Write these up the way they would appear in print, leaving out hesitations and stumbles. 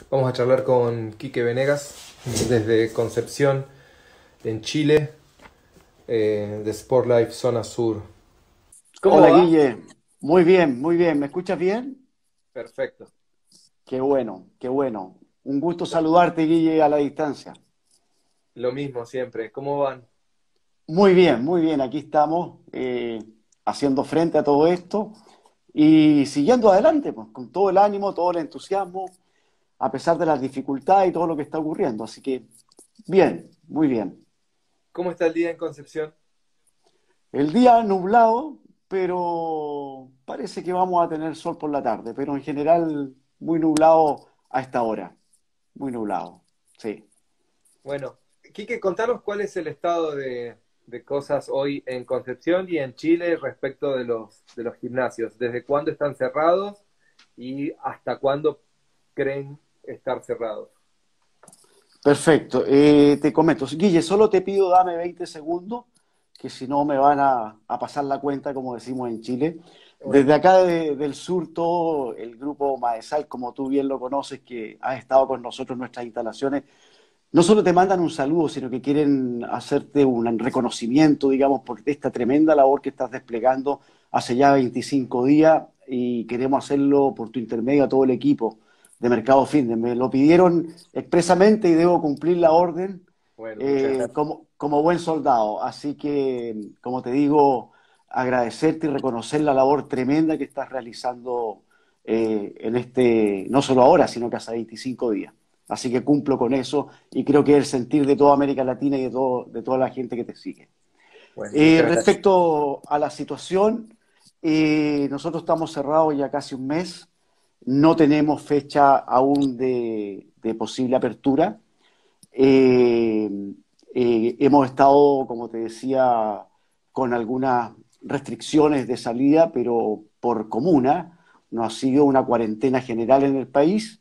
Vamos a charlar con Quique Venegas desde Concepción, en Chile, de Sport Life Zona Sur. ¿Cómo Hola va? Guille, muy bien, muy bien. ¿Me escuchas bien? Perfecto. Qué bueno, qué bueno. Un gusto saludarte, Guille, a la distancia. Lo mismo siempre. ¿Cómo van? Muy bien. Aquí estamos haciendo frente a todo esto y siguiendo adelante, pues, con todo el ánimo, todo el entusiasmo, a pesar de las dificultades y todo lo que está ocurriendo. Así que bien, muy bien. ¿Cómo está el día en Concepción? El día nublado, pero parece que vamos a tener sol por la tarde, pero en general muy nublado a esta hora. Muy nublado, sí. Bueno, Quique, contanos cuál es el estado de cosas hoy en Concepción y en Chile respecto de los gimnasios. ¿Desde cuándo están cerrados y hasta cuándo creen estar cerrados? Perfecto. Te comento, Guille, solo te pido dame 20 segundos, que si no me van a pasar la cuenta, como decimos en Chile. Bueno, Desde acá del sur, todo el grupo Maesal, como tú bien lo conoces, que has estado con nosotros en nuestras instalaciones, no solo te mandan un saludo, sino que quieren hacerte un reconocimiento, digamos, por esta tremenda labor que estás desplegando hace ya 25 días y queremos hacerlo por tu intermedio a todo el equipo de Mercado Fitness. Me lo pidieron expresamente y debo cumplir la orden bueno, muchas gracias. como buen soldado. Así que, como te digo, agradecerte y reconocer la labor tremenda que estás realizando en este, no solo ahora, sino que hace 25 días. Así que cumplo con eso y creo que es el sentir de toda América Latina y de toda la gente que te sigue. Bueno, muchas gracias. Respecto a la situación, nosotros estamos cerrados ya casi un mes, no tenemos fecha aún de posible apertura. Eh, Hemos estado, como te decía, con algunas restricciones de salida, pero por comuna, no ha sido una cuarentena general en el país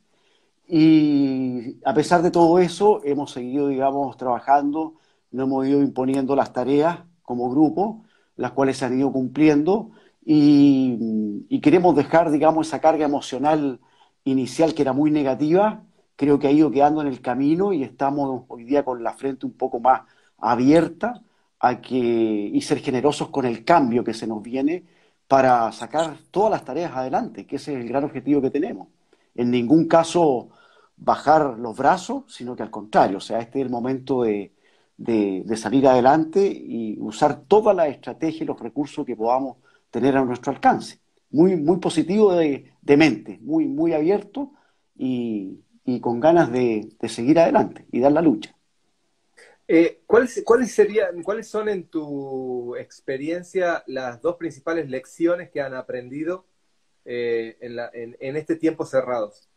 y a pesar de todo eso, hemos seguido, digamos, trabajando, nos hemos ido imponiendo las tareas como grupo, las cuales se han ido cumpliendo y queremos dejar, digamos, esa carga emocional inicial que era muy negativa, creo que ha ido quedando en el camino y estamos hoy día con la frente un poco más abierta y ser generosos con el cambio que se nos viene para sacar todas las tareas adelante, que ese es el gran objetivo que tenemos. En ningún caso bajar los brazos, sino que al contrario, o sea, este es el momento de salir adelante y usar toda la estrategia y los recursos que podamos tener a nuestro alcance. Muy positivo de mente, muy abierto y con ganas de seguir adelante y dar la lucha. ¿Cuáles son en tu experiencia las dos principales lecciones que han aprendido en este tiempo cerrados?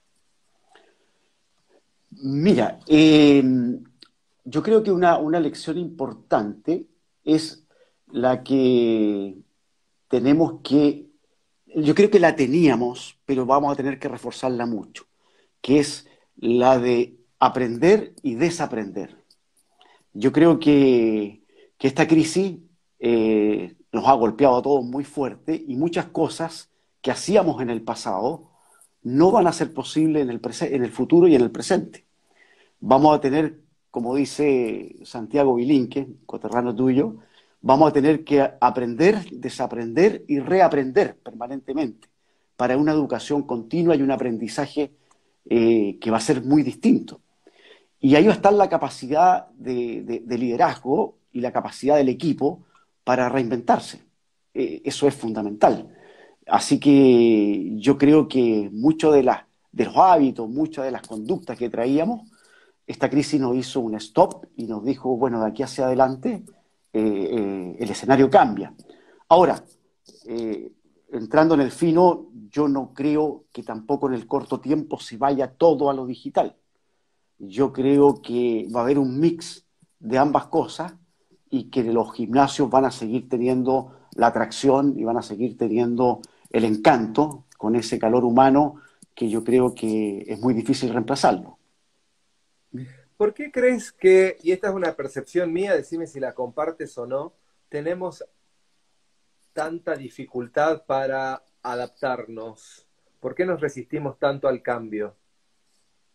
Mira, yo creo que una lección importante es la que tenemos que, yo creo que la teníamos, pero vamos a tener que reforzarla mucho, que es la de aprender y desaprender. Yo creo que esta crisis nos ha golpeado a todos muy fuerte y muchas cosas que hacíamos en el pasado no van a ser posibles en el futuro y en el presente. Vamos a tener, como dice Santiago Vilinque, coterráneo tuyo, vamos a tener que aprender, desaprender y reaprender permanentemente para una educación continua y un aprendizaje que va a ser muy distinto. Y ahí va a estar la capacidad de liderazgo y la capacidad del equipo para reinventarse. Eso es fundamental. Así que yo creo que muchos de los hábitos, muchas de las conductas que traíamos, esta crisis nos hizo un stop y nos dijo, bueno, de aquí hacia adelante el escenario cambia. Ahora, eh, entrando en el fino, yo no creo que tampoco en el corto tiempo se vaya todo a lo digital. Yo creo que va a haber un mix de ambas cosas y que los gimnasios van a seguir teniendo la atracción y van a seguir teniendo el encanto con ese calor humano que yo creo que es muy difícil reemplazarlo. ¿Por qué crees que, y esta es una percepción mía, decime si la compartes o no, tenemos tanta dificultad para adaptarnos? ¿Por qué nos resistimos tanto al cambio?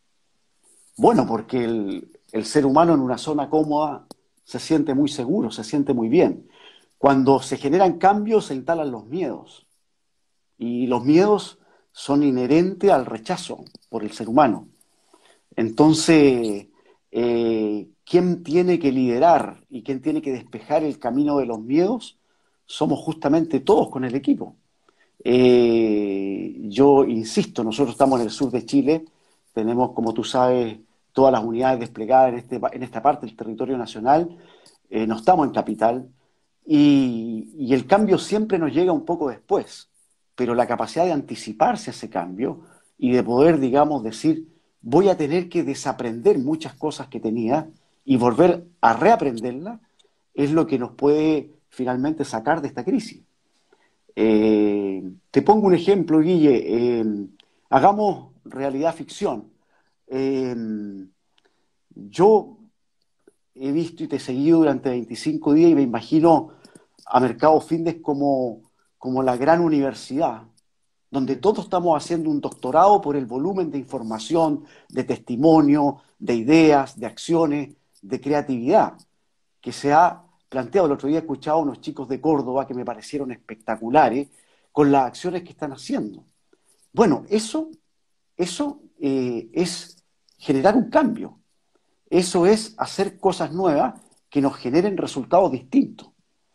Bueno, porque el ser humano en una zona cómoda se siente muy seguro, se siente muy bien. Cuando se generan cambios se instalan los miedos y los miedos son inherentes al rechazo por el ser humano. Entonces, ¿quién tiene que liderar y quién tiene que despejar el camino de los miedos? Somos justamente todos con el equipo. Yo insisto, nosotros estamos en el sur de Chile, tenemos, como tú sabes, todas las unidades desplegadas en esta parte del territorio nacional, no estamos en capital, y el cambio siempre nos llega un poco después, pero la capacidad de anticiparse a ese cambio y de poder, digamos, decir, voy a tener que desaprender muchas cosas que tenía y volver a reaprenderlas, es lo que nos puede finalmente sacar de esta crisis. Te pongo un ejemplo, Guille. Hagamos realidad ficción. Eh, yo he visto y te he seguido durante 25 días y me imagino a Mercado Findes como la gran universidad, donde todos estamos haciendo un doctorado por el volumen de información, de testimonio, de ideas, de acciones, de creatividad que se ha planteado. El otro día he escuchado a unos chicos de Córdoba que me parecieron espectaculares con las acciones que están haciendo. Bueno, eso es generar un cambio. Eso es hacer cosas nuevas que nos generen resultados distintos.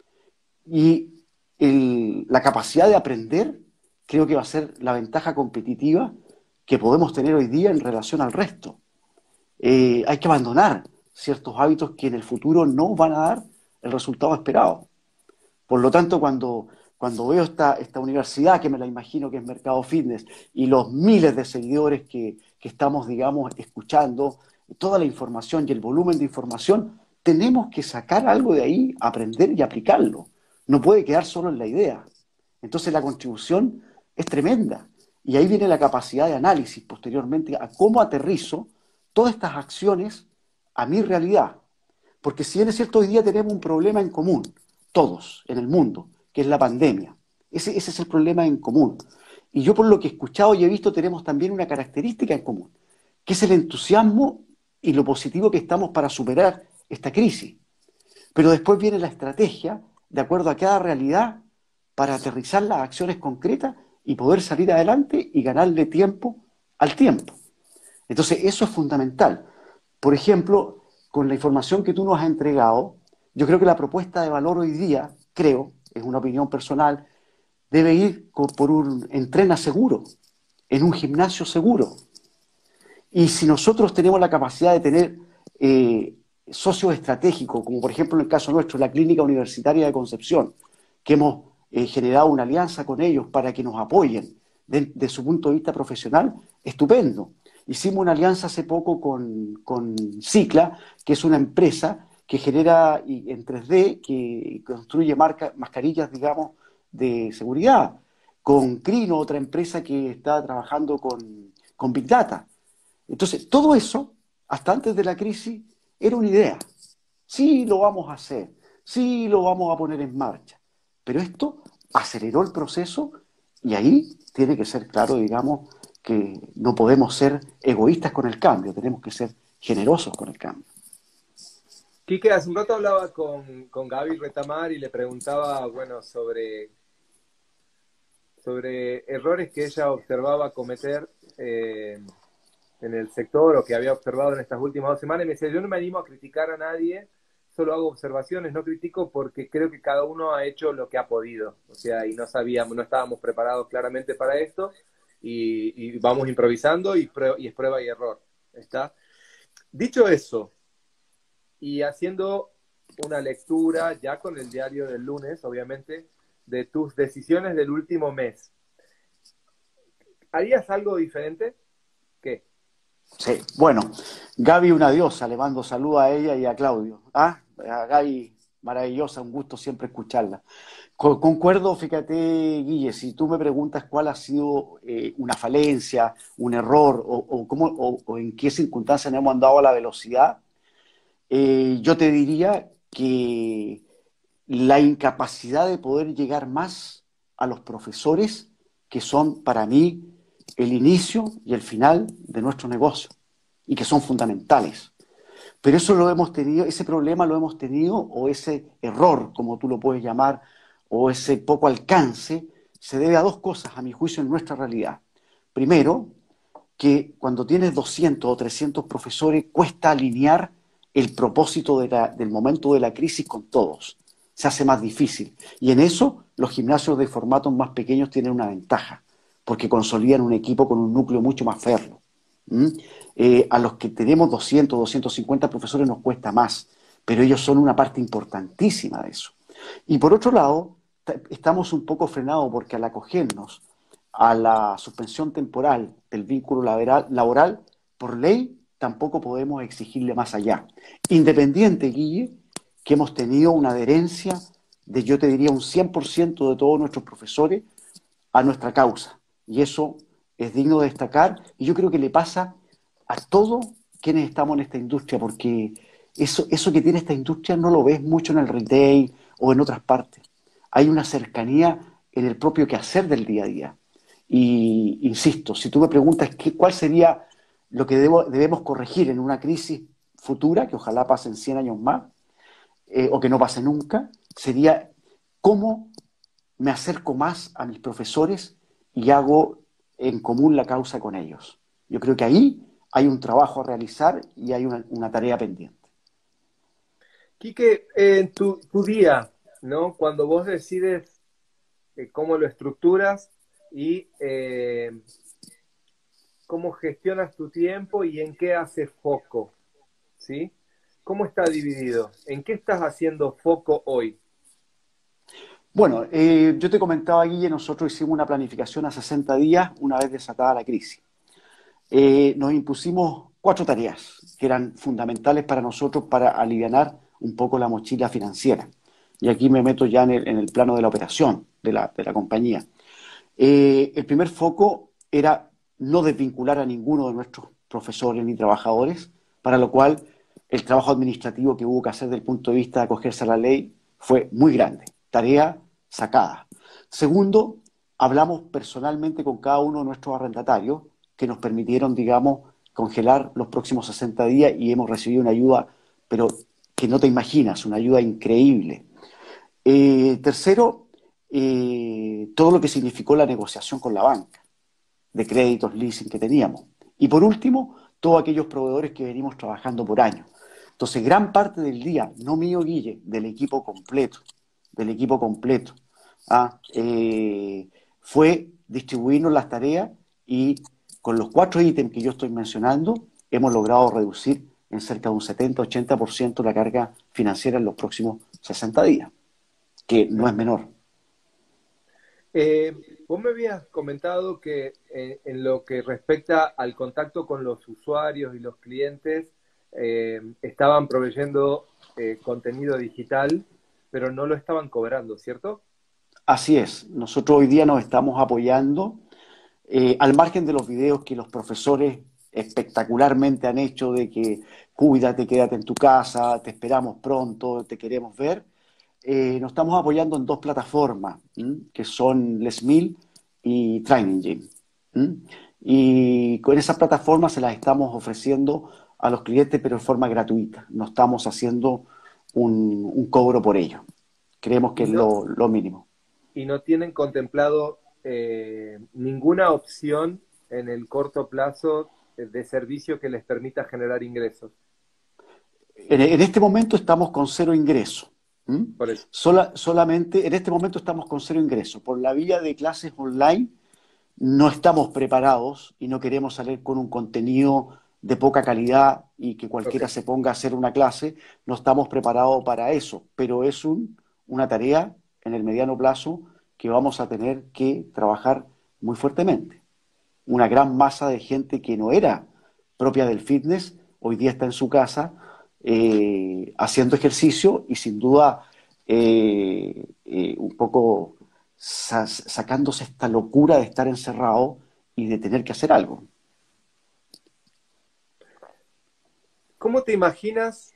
Y la capacidad de aprender creo que va a ser la ventaja competitiva que podemos tener hoy día en relación al resto. Hay que abandonar ciertos hábitos que en el futuro no van a dar el resultado esperado. Por lo tanto, cuando veo esta universidad, que me la imagino que es Mercado Fitness, y los miles de seguidores que estamos, digamos, escuchando, toda la información y el volumen de información, tenemos que sacar algo de ahí, aprender y aplicarlo. No puede quedar solo en la idea. Entonces la contribución es tremenda. Y ahí viene la capacidad de análisis posteriormente a cómo aterrizo todas estas acciones a mi realidad. Porque si bien es cierto, hoy día tenemos un problema en común, todos en el mundo, que es la pandemia. Ese es el problema en común. Y yo por lo que he escuchado y he visto tenemos también una característica en común, que es el entusiasmo y lo positivo que estamos para superar esta crisis. Pero después viene la estrategia, de acuerdo a cada realidad, para aterrizar las acciones concretas y poder salir adelante y ganarle tiempo al tiempo. Entonces, eso es fundamental. Por ejemplo, con la información que tú nos has entregado, yo creo que la propuesta de valor hoy día, creo, es una opinión personal, debe ir por un entrena seguro, en un gimnasio seguro. Y si nosotros tenemos la capacidad de tener socios estratégicos, como por ejemplo en el caso nuestro, la Clínica Universitaria de Concepción, que hemos generado una alianza con ellos para que nos apoyen de su punto de vista profesional, estupendo. Hicimos una alianza hace poco con Cicla, que es una empresa que genera en 3D, que construye mascarillas, digamos, de seguridad. Con Crino, otra empresa que está trabajando con Big Data. Entonces, todo eso, hasta antes de la crisis, era una idea. Sí, lo vamos a hacer, sí, lo vamos a poner en marcha. Pero esto aceleró el proceso y ahí tiene que ser claro, digamos, que no podemos ser egoístas con el cambio, tenemos que ser generosos con el cambio. Quique, hace un rato hablaba con Gaby Retamar y le preguntaba, bueno, sobre errores que ella observaba cometer en el sector o que había observado en estas últimas 2 semanas. Y me decía, yo no me animo a criticar a nadie, solo hago observaciones, no critico porque creo que cada uno ha hecho lo que ha podido. O sea, y no sabíamos, no estábamos preparados claramente para esto y vamos improvisando y es prueba y error. ¿Está? Dicho eso, y haciendo una lectura ya con el diario del lunes, obviamente, de tus decisiones del último mes, ¿harías algo diferente? ¿Qué? Sí, bueno, Gaby una diosa, le mando saludos a ella y a Claudio. Ah, a Gaby, maravillosa, un gusto siempre escucharla. Concuerdo, fíjate, Guille, si tú me preguntas cuál ha sido una falencia, un error o en qué circunstancias nos hemos andado a la velocidad, yo te diría que la incapacidad de poder llegar más a los profesores, que son para mí el inicio y el final de nuestro negocio. y que son fundamentales. Pero eso lo hemos tenido, ese problema lo hemos tenido, o ese error, como tú lo puedes llamar, o ese poco alcance, se debe a dos cosas, a mi juicio, en nuestra realidad. Primero, que cuando tienes 200 o 300 profesores, cuesta alinear el propósito del momento de la crisis con todos. Se hace más difícil. Y en eso, los gimnasios de formatos más pequeños tienen una ventaja, porque consolidan un equipo con un núcleo mucho más férreo. ¿Mm? A los que tenemos 200, 250 profesores nos cuesta más, pero ellos son una parte importantísima de eso. Y por otro lado, estamos un poco frenados porque al acogernos a la suspensión temporal del vínculo laboral, por ley tampoco podemos exigirle más allá. Independiente, Guille, que hemos tenido una adherencia de, yo te diría, un 100% de todos nuestros profesores a nuestra causa. Y eso es digno de destacar, y yo creo que le pasa a todos quienes estamos en esta industria, porque eso que tiene esta industria no lo ves mucho en el retail o en otras partes. Hay una cercanía en el propio quehacer del día a día. Y insisto, si tú me preguntas cuál sería lo que debemos corregir en una crisis futura, que ojalá pase en 100 años más, o que no pase nunca, sería cómo me acerco más a mis profesores y hago en común la causa con ellos. Yo creo que ahí hay un trabajo a realizar y hay una tarea pendiente. Quique, en tu día, ¿no? Cuando vos decides cómo lo estructuras y cómo gestionas tu tiempo y en qué haces foco, ¿sí? ¿Cómo está dividido? ¿En qué estás haciendo foco hoy? Bueno, yo te comentaba, Guille, nosotros hicimos una planificación a 60 días una vez desatada la crisis. Nos impusimos 4 tareas que eran fundamentales para nosotros para alivianar un poco la mochila financiera. Y aquí me meto ya en el plano de la operación de la compañía. El primer foco era no desvincular a ninguno de nuestros profesores ni trabajadores, para lo cual el trabajo administrativo que hubo que hacer desde el punto de vista de acogerse a la ley fue muy grande. Tarea sacada. Segundo, hablamos personalmente con cada uno de nuestros arrendatarios que nos permitieron, digamos, congelar los próximos 60 días y hemos recibido una ayuda, pero que no te imaginas, una ayuda increíble. Tercero, todo lo que significó la negociación con la banca, de créditos, leasing que teníamos. Y por último, todos aquellos proveedores que venimos trabajando por años. Entonces, gran parte del día, no mío, Guille, del equipo completo, ¿ah? Fue distribuirnos las tareas y con los 4 ítems que yo estoy mencionando, hemos logrado reducir en cerca de un 70-80% la carga financiera en los próximos 60 días, que no es menor. Eh, Vos me habías comentado que en lo que respecta al contacto con los usuarios y los clientes, estaban proveyendo contenido digital, pero no lo estaban cobrando, ¿cierto? Así es, nosotros hoy día nos estamos apoyando, al margen de los videos que los profesores espectacularmente han hecho de que cuídate, quédate en tu casa, te esperamos pronto, te queremos ver. Nos estamos apoyando en 2 plataformas, que son Les Mills y Training Gym. Y con esas plataformas se las estamos ofreciendo a los clientes, pero de forma gratuita. No estamos haciendo un cobro por ello. Creemos que Y es no, lo mínimo. y no tienen contemplado ninguna opción en el corto plazo de servicio que les permita generar ingresos. En este momento estamos con cero ingreso. Por eso. Solamente en este momento estamos con cero ingreso. Por la vía de clases online no estamos preparados y no queremos salir con un contenido de poca calidad y que Ok. cualquiera se ponga a hacer una clase. No estamos preparados para eso, pero es una tarea en el mediano plazo que vamos a tener que trabajar muy fuertemente. Una gran masa de gente que no era propia del fitness, hoy día está en su casa haciendo ejercicio y sin duda un poco sacándose esta locura de estar encerrado y de tener que hacer algo. ¿Cómo te imaginas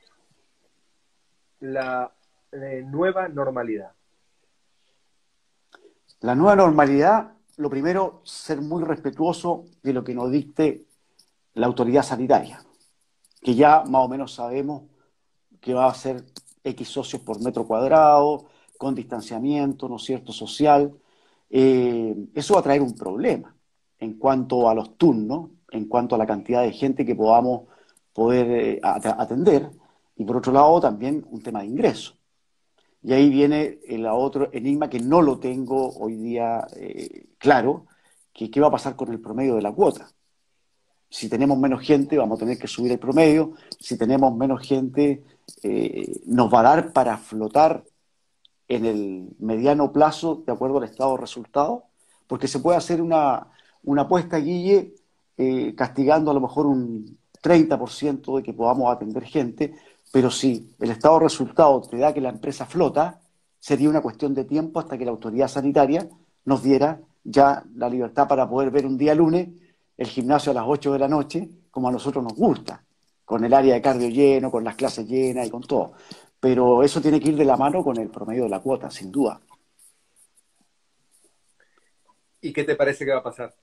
la nueva normalidad? La nueva normalidad, lo primero, ser muy respetuoso de lo que nos dicte la autoridad sanitaria. que ya más o menos sabemos que va a ser X socios por metro cuadrado, con distanciamiento, ¿no es cierto?, social. Eso va a traer un problema en cuanto a los turnos, en cuanto a la cantidad de gente que podamos poder atender, y por otro lado también un tema de ingreso. Y ahí viene el otro enigma que no lo tengo hoy día claro, que qué va a pasar con el promedio de la cuota. Si tenemos menos gente, vamos a tener que subir el promedio. Si tenemos menos gente, nos va a dar para flotar en el mediano plazo, de acuerdo al estado de resultados, porque se puede hacer una apuesta, Guille, castigando a lo mejor un 30% de que podamos atender gente, pero si el estado de resultados te da que la empresa flota, sería una cuestión de tiempo hasta que la autoridad sanitaria nos diera ya la libertad para poder ver un día lunes el gimnasio a las 8 de la noche, como a nosotros nos gusta, con el área de cardio lleno, con las clases llenas y con todo. Pero eso tiene que ir de la mano con el promedio de la cuota, sin duda. ¿Y qué te parece que va a pasar?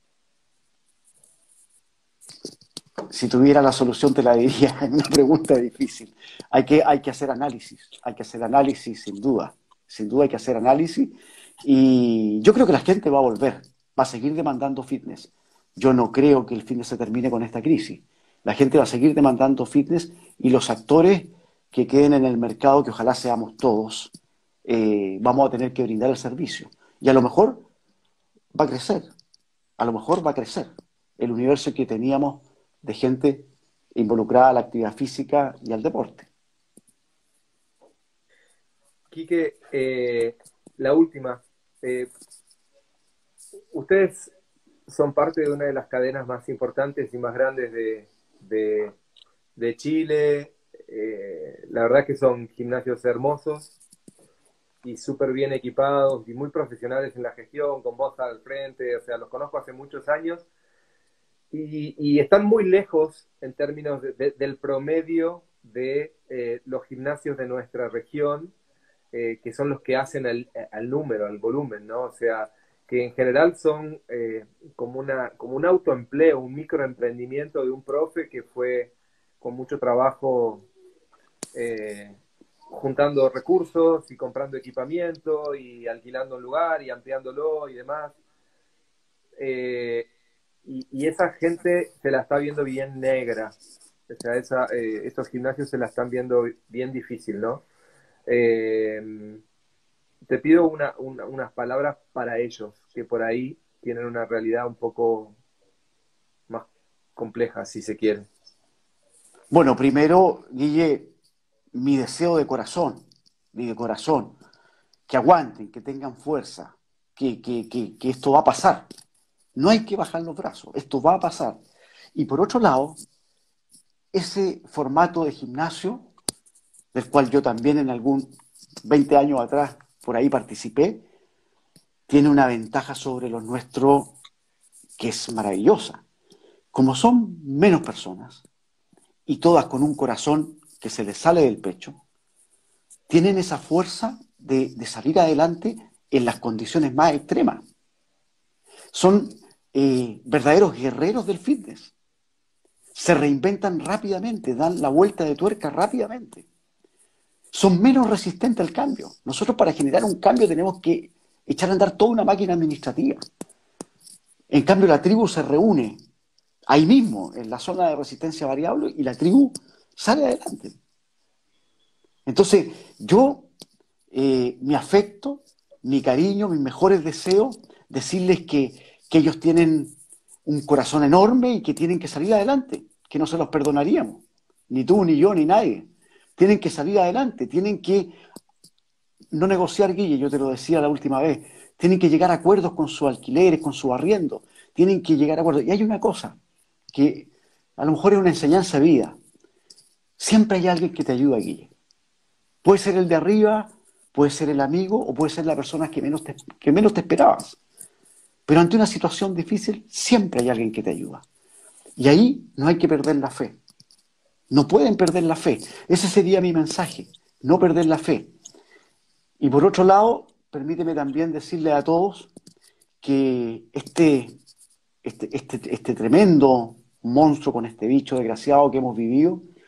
Si tuviera la solución te la diría, es una pregunta difícil. Hay que hacer análisis sin duda hay que hacer análisis y yo creo que la gente va a volver, va a seguir demandando fitness. Yo no creo que el fitness se termine con esta crisis. La gente va a seguir demandando fitness y los actores que queden en el mercado, que ojalá seamos todos, vamos a tener que brindar el servicio. Y a lo mejor va a crecer, a lo mejor va a crecer el universo que teníamos de gente involucrada a la actividad física y al deporte. Quique, la última. Eh, Ustedes son parte de una de las cadenas más importantes y más grandes de, de Chile. La verdad que son gimnasios hermosos y súper bien equipados y muy profesionales en la gestión, con vos al frente. O sea, los conozco hace muchos años y están muy lejos en términos del promedio de los gimnasios de nuestra región, que son los que hacen al número, al volumen, ¿no? O sea, que en general son como un autoempleo, un microemprendimiento de un profe que fue con mucho trabajo juntando recursos y comprando equipamiento y alquilando un lugar y ampliándolo y demás. Eh, y esa gente se la está viendo bien negra. O sea, estos gimnasios se la están viendo bien difícil, ¿no? Eh, Te pido unas palabras para ellos, que por ahí tienen una realidad un poco más compleja, si se quiere. Bueno, primero, Guille, mi de corazón, que aguanten, que tengan fuerza, que esto va a pasar. No hay que bajar los brazos, esto va a pasar. Y por otro lado, ese formato de gimnasio, del cual yo también en algún 20 años atrás por ahí participé, tiene una ventaja sobre los nuestros que es maravillosa. Como son menos personas y todas con un corazón que se les sale del pecho, tienen esa fuerza de salir adelante en las condiciones más extremas. Son verdaderos guerreros del fitness. Se reinventan rápidamente, dan la vuelta de tuerca rápidamente. Son menos resistentes al cambio. Nosotros para generar un cambio tenemos que echar a andar toda una máquina administrativa. En cambio la tribu se reúne ahí mismo, en la zona de resistencia variable, y la tribu sale adelante. Entonces, yo, mi afecto, mi cariño, mis mejores deseos, decirles que ellos tienen un corazón enorme y que tienen que salir adelante, que no se los perdonaríamos, ni tú, ni yo, ni nadie. Tienen que salir adelante, tienen que no negociar, Guille, yo te lo decía la última vez, tienen que llegar a acuerdos con sus alquileres, con su arriendo, tienen que llegar a acuerdos. Y hay una cosa, que a lo mejor es una enseñanza de vida, siempre hay alguien que te ayuda, Guille. Puede ser el de arriba, puede ser el amigo o puede ser la persona que menos te esperabas. Pero ante una situación difícil, siempre hay alguien que te ayuda. Y ahí no hay que perder la fe. No pueden perder la fe. Ese sería mi mensaje, no perder la fe. Y por otro lado, permíteme también decirle a todos que este tremendo monstruo con este bicho desgraciado que hemos vivido,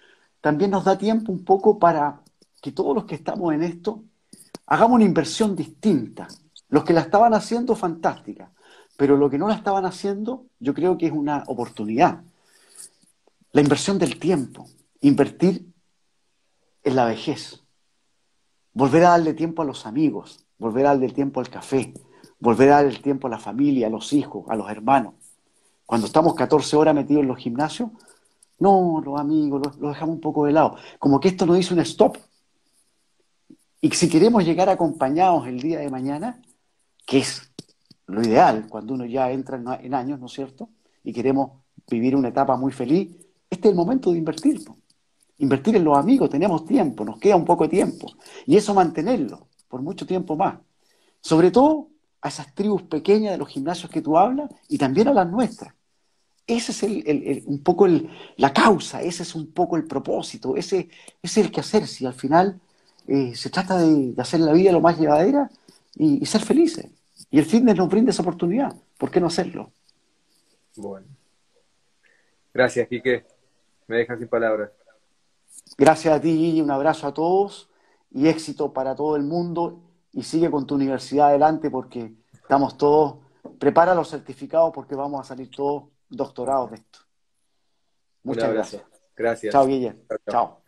también nos da tiempo un poco para que todos los que estamos en esto hagamos una inversión distinta. Los que la estaban haciendo, fantástica, pero los que no la estaban haciendo, yo creo que es una oportunidad. La inversión del tiempo, invertir en la vejez, volver a darle tiempo a los amigos, volver a darle tiempo al café, volver a darle tiempo a la familia, a los hijos, a los hermanos. Cuando estamos 14 horas metidos en los gimnasios, no, los amigos, los dejamos un poco de lado. Como que esto nos dice un stop. Y si queremos llegar acompañados el día de mañana, que es lo ideal cuando uno ya entra en años, ¿no es cierto? Y queremos vivir una etapa muy feliz, este es el momento de invertir, ¿no? Invertir en los amigos, tenemos tiempo, nos queda un poco de tiempo. Y eso mantenerlo por mucho tiempo más. Sobre todo a esas tribus pequeñas de los gimnasios que tú hablas y también a las nuestras. Ese es un poco la causa, ese es un poco el propósito, ese es el quehacer. Si al final se trata de hacer la vida lo más llevadera y ser felices. Y el fitness nos brinda esa oportunidad. ¿Por qué no hacerlo? Bueno, gracias, Quique. Me dejas sin palabras. Gracias a ti, Gigi, un abrazo a todos y éxito para todo el mundo. Y sigue con tu universidad adelante porque estamos todos, prepara los certificados porque vamos a salir todos doctorados de esto. Un Muchas abrazo. gracias. Chao, Gracias. Guille. Chao, chao. Chao.